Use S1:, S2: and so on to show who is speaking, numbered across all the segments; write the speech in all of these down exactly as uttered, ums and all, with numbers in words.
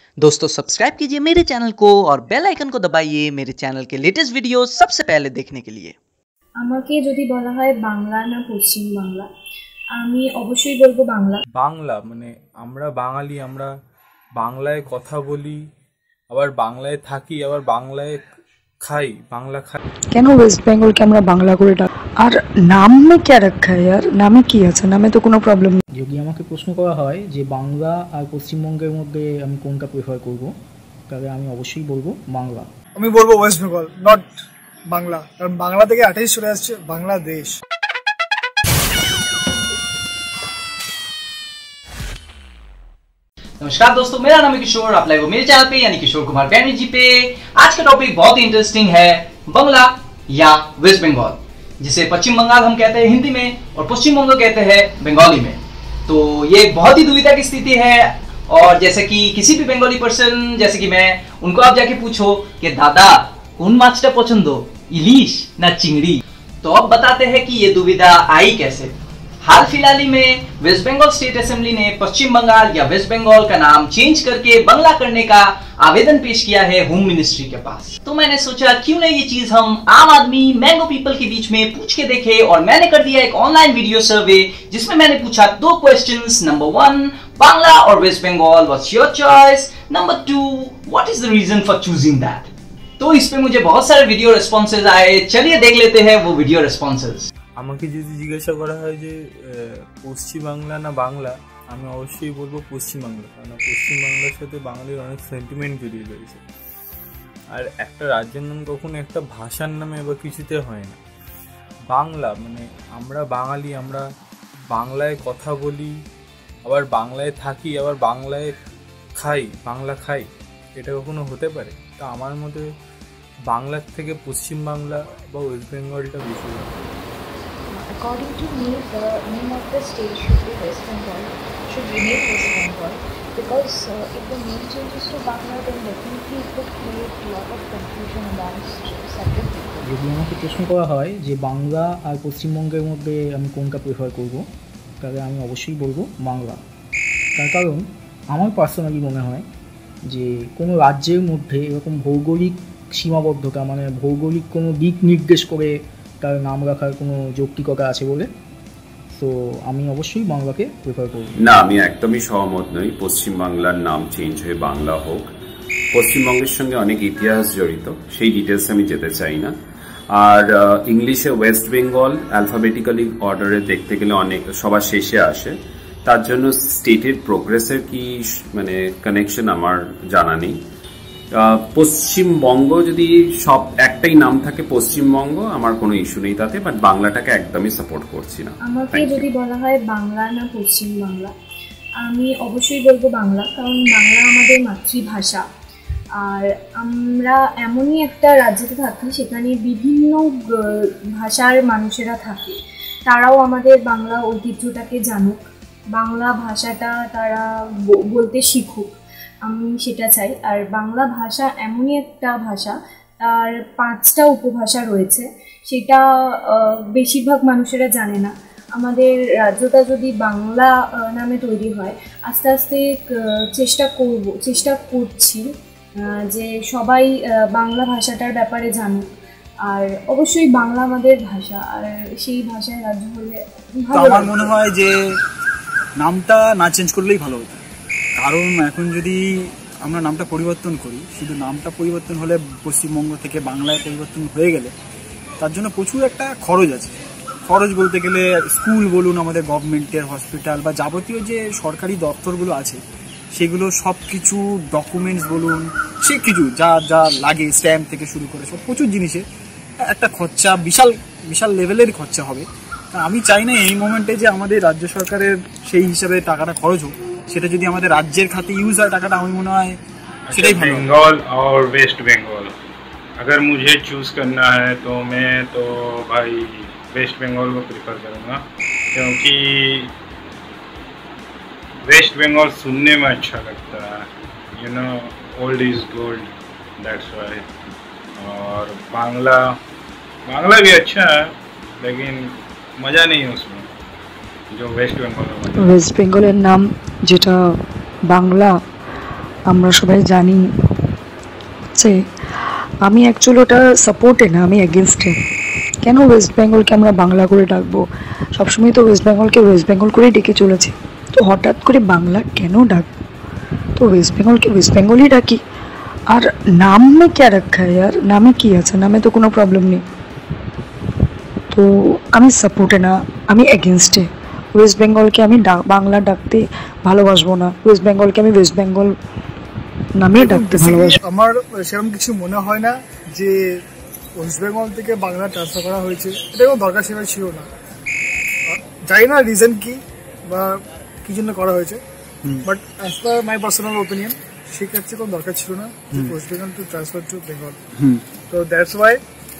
S1: दोस्तों सब्सक्राइब कीजिए मेरे चैनल को और बेल आइकन को दबाइए मेरे चैनल के लेटेस्ट वीडियो सबसे पहले देखने के लिए।
S2: আমাকে যদি বলা হয় বাংলা না পশ্চিম বাংলা, আমি অবশ্যই বলবো বাংলা।
S3: বাংলা মানে আমরা বাঙালি, আমরা বাংলায় কথা বলি, আবার বাংলায় থাকি, আবার বাংলায় খাই, বাংলা খাই।
S4: কেন ওয়েস্ট বেঙ্গলকে আমরা বাংলা করে ডাক? আর নাম মে क्या रखा है यार? নামে কি আছে? নামে তো কোনো প্রবলেম নেই।
S5: যদি আমাকে প্রশ্ন করা হয় যে বাংলা আর পশ্চিমবঙ্গের মধ্যে আমি কোনটা প্রেফার করব, তাহলে আমি অবশ্যই বলবো বাংলা।
S6: আমি বলবো ওয়েস্ট বেঙ্গল, নট বাংলা, কারণ বাংলা থেকে অ্যাটাচ চলে আসছে বাংলাদেশ।
S1: नमस्कार दोस्तों, मेरा नाम है किशोर। आप लाइव हो मेरे चैनल पे यानी किशोर कुमार बैनर्जी पे। आज का टॉपिक बहुत ही इंटरेस्टिंग है, बांग्ला या वेस्ट बंगाल, जिसे पश्चिम बंगाल हम कहते हैं हिंदी में और पश्चिम बंगाल कहते हैं बंगाली में। तो ये एक बहुत ही दुविधा की स्थिति है, और जैसे कि किसी भी बंगाली पर्सन जैसे कि मैं, उनको आप जाके पूछो कि दादा कौन माछटा पसंद, इलिश ना चिंगड़ी, तो अब बताते हैं कि ये दुविधा आई कैसे। हाल फिलहाल ही में वेस्ट बंगाल स्टेट असेंबली ने पश्चिम बंगाल या वेस्ट बंगाल का नाम चेंज करके बांग्ला करने का आवेदन पेश किया है होम मिनिस्ट्री के पास। तो मैंने सोचा क्यों ना ये चीज हम आम आदमी मैंगो पीपल के बीच में पूछ के देखे, और मैंने कर दिया एक ऑनलाइन वीडियो सर्वे जिसमें मैंने पूछा दो क्वेश्चंस। नंबर वन, बांग्ला और West Bengal, what's your choice? Number two, what is the reason for choosing that? तो इस पे मुझे बहुत सारे वीडियो रेस्पॉन्सेज आए, चलिए देख लेते हैं वो वीडियो रेस्पॉन्सेज।
S3: আমাকে যদি জিজ্ঞাসা করা হয় যে পশ্চিম বাংলা না বাংলা, আমি অবশ্যই বলবো পশ্চিম বাংলা, কারণ পশ্চিম বাংলার সাথে বাঙালির অনেক সেন্টিমেন্ট জড়িয়ে রয়েছে। আর একটা রাজ্যের নাম কখনো একটা ভাষার নামে বা কিছুতে হয় না। বাংলা মানে আমরা বাঙালি, আমরা বাংলায় কথা বলি, আবার বাংলায় থাকি, আবার বাংলায় খাই, বাংলা খাই, এটা কখনো হতে পারে? তা আমার মতে বাংলার থেকে পশ্চিম বাংলা বা ওয়েস্ট বেঙ্গলটা বেশি।
S7: According to me, the name of the state should be West Bengal, should remain West Bengal, because uh, if the name changes to Bangla, then definitely it would create a lot of confusion amongst separate people.
S5: যদি আমাকে প্রশ্ন করা হয় যে বাংলা আর পশ্চিমবঙ্গের মধ্যে আমি কোনটা প্রেফার করব, তাহলে আমি অবশ্যই বলবো বাংলা। তার কারণ আমার পার্সোনালি মনে হয় যে কোনো রাজ্যের মধ্যে এরকম ভৌগোলিক সীমাবদ্ধতা, মানে ভৌগোলিক কোনো দিক নির্দেশ করে তার নাম রাখার কোনো যৌক্তিকতা আছে বলে, তো আমি অবশ্যই বাংলাকে প্রেফার করব।
S8: না, আমি একদমই সহমত নই পশ্চিম বাংলার নাম চেঞ্জ হয়ে বাংলা হোক। পশ্চিমবঙ্গের সঙ্গে অনেক ইতিহাস জড়িত, সেই ডিটেলস আমি যেতে চাই না। আর ইংলিশে ওয়েস্ট বেঙ্গল অ্যালফাবেটিক্যালি অর্ডারে দেখতে গেলে অনেক সবার শেষে আসে, তার জন্য স্টেটের প্রোগ্রেসের কি মানে কানেকশন আমার জানা নেই। পশ্চিমবঙ্গ যদি সব একটাই নাম থাকে পশ্চিমবঙ্গ, আমার কোনো ইস্যু নেই তাতে, বাট বাংলাটাকে একদমই সাপোর্ট করছি না।
S2: আমাকে যদি বলা হয় বাংলা না পশ্চিম বাংলা, আমি অবশ্যই বলবো বাংলা, কারণ বাংলা আমাদের মাতৃভাষা। আর আমরা এমনই একটা রাজ্যতে থাকি সেখানে বিভিন্ন ভাষার মানুষেরা থাকে, তারাও আমাদের বাংলা ঐতিহ্যটাকে জানুক, বাংলা ভাষাটা তারা বলতে শিখুক, আমি সেটা চাই। আর বাংলা ভাষা এমনই একটা ভাষা, তার পাঁচটা উপভাষা রয়েছে, সেটা বেশিরভাগ মানুষেরা জানে না। আমাদের রাজ্যটা যদি বাংলা নামে তৈরি হয়, আস্তে আস্তে চেষ্টা করব চেষ্টা করছি যে সবাই বাংলা ভাষাটার ব্যাপারে জানুক। আর অবশ্যই বাংলা আমাদের ভাষা, আর সেই ভাষায় রাজ্য হলে ভালো।
S6: আমার মনে হয় যে নামটা না চেঞ্জ করলেই ভালো হতো, কারণ এখন যদি আমরা নামটা পরিবর্তন করি, শুধু নামটা পরিবর্তন হলে পশ্চিমবঙ্গ থেকে বাংলায় পরিবর্তন হয়ে গেলে তার জন্য প্রচুর একটা খরচ আছে। খরচ বলতে গেলে স্কুল বলুন, আমাদের গভর্নমেন্টের হসপিটাল বা যাবতীয় যে সরকারি দপ্তরগুলো আছে সেগুলো সব কিছু ডকুমেন্টস বলুন, সে কিছু যা যা লাগে, স্ট্যাম্প থেকে শুরু করে সব প্রচুর জিনিসে একটা খরচা, বিশাল বিশাল লেভেলের খরচা হবে। আমি চাই না এই মোমেন্টে যে আমাদের রাজ্য সরকারের সেই হিসাবে টাকাটা খরচ হোক, সেটা যদি আমাদের রাজ্যের খাতে ইউজ হয় টাকাটা, আমি মনে হয় সেটাই ভালো।
S9: बंगाल और वेस्ट बंगाल अगर मुझे चूज करना है तो मैं तो भाई वेस्ट बंगाल को प्रिफर करूँगा, क्योंकि वेस्ट बंगाल सुनने में अच्छा लगता है, you know old is gold, that's why. और बांग्ला बांग्ला भी अच्छा है, लेकिन मज़ा नहीं है उसमें जो वेस्ट बंगाल में।
S4: वेस्ट बेंगलेर नाम जेटा बांग्ला আমরা সবাই জানি যে আমি অ্যাকচুয়ালি ওটা সাপোর্টে না, আমি এগেনস্টে। কেন ওয়েস্ট বেঙ্গলকে আমরা বাংলা করে ডাকবো? সবসময় তো ওয়েস্ট বেঙ্গলকে ওয়েস্ট বেঙ্গল করেই ডেকে চলেছে, তো হঠাৎ করে বাংলা কেন ডাকবো? তো ওয়েস্ট বেঙ্গলকে ওয়েস্ট বেঙ্গলই ডাকি। আর নাম মে ক্যা রাখা है यार, নামে কি আছে? নামে তো কোনো প্রবলেম নেই। তো আমি সাপোর্টে না, আমি এগেনস্টে। ওয়েস্ট বেঙ্গলকে আমি বাংলা ডাকতে ভালোবাসবো না, ওয়েস্ট বেঙ্গলকে আমি ওয়েস্ট বেঙ্গল নামে ডাকতে ভালোবাসবো।
S6: আমার সেরকম কিছু মনে হয় না যে ওয়েস্ট বেঙ্গল থেকে বাংলা ট্রান্সফার করা হয়েছে, এটা কোনো দরকার সেটা ছিল না। জানি না রিজন কি বা কি জন্য করা হয়েছে, but as per my personal opinion সেক্ষেত্রে কোনো দরকার ছিল না West Bengal to transfer to Bengal. তো দ্যাটস ওয়াই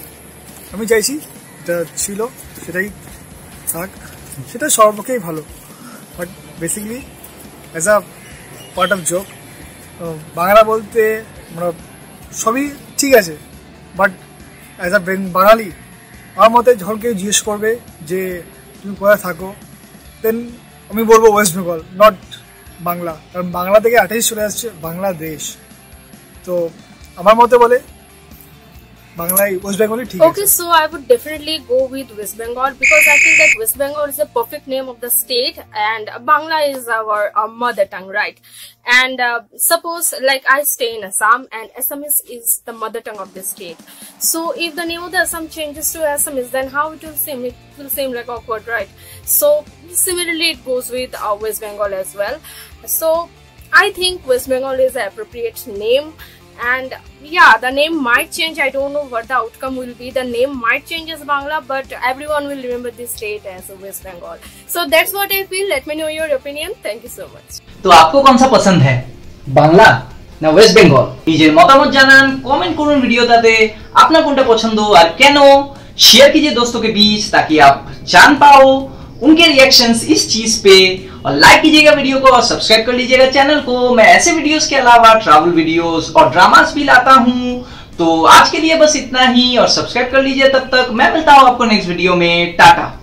S6: আমি চাইছি এটা ছিল সেটাই থাক, সেটা সর্বপক্ষেই ভালো। But basically as a part of joke, Bangla বলতে আমরা সবই ঠিক আছে, বাট অ্যাজ আ বাঙালি আমার মতে যখন কেউ জিজ্ঞেস করবে যে তুমি কোথায় থাকো, দেন আমি বলবো ওয়েস্ট বেঙ্গল, নট বাংলা। কারণ বাংলা থেকে আঠাইশ চলে আসছে বাংলাদেশ। তো আমার মতে বলে বাংলায় ওয়েস্ট বেঙ্গলই ঠিক আছে।
S10: Okay, so I would definitely go with West Bengal because I think that West Bengal is a perfect name of the state and Bangla is our, our mother tongue, right? And uh, suppose like I stay in Assam and Assamese is the mother tongue of the state. So if the name of the Assam changes to Assamese, then how it will seem? It will seem like awkward, right? So similarly it goes with uh, West Bengal as well. So I think West Bengal is the appropriate name. And yeah, the name might change. I don't know what the outcome will be. The name might change as Bangla, but everyone will remember this state as West Bengal. So that's what I feel. Let me know your opinion. Thank you so much.
S1: तो आपको कौन सा पसंद है, বাংলা না ওয়েস্ট বেঙ্গল? নিজের মতামত জানান, কমেंट করুন ভিডিওটাতে আপনার কোনটা পছন্দ আর কেন। शेयर कीजिए दोस्तों के बीच ताकि आप जान पाओ उनके रिएक्शंस इस चीज पे, और लाइक कीजिएगा वीडियो को और सब्सक्राइब कर लीजिएगा चैनल को। मैं ऐसे वीडियोस के अलावा ट्रैवल वीडियोस और ड्रामास भी लाता हूं। तो आज के लिए बस इतना ही और सब्सक्राइब कर लीजिए। तब तक मैं मिलता हूं आपको नेक्स्ट वीडियो में। टाटा।